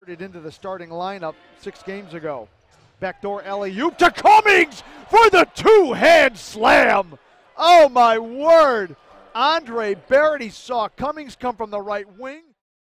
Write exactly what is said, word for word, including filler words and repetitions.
into the starting lineup six games ago. Backdoor alley-oop to Cummings for the two-hand slam. Oh, my word. Andre Barrett, he saw Cummings come from the right wing.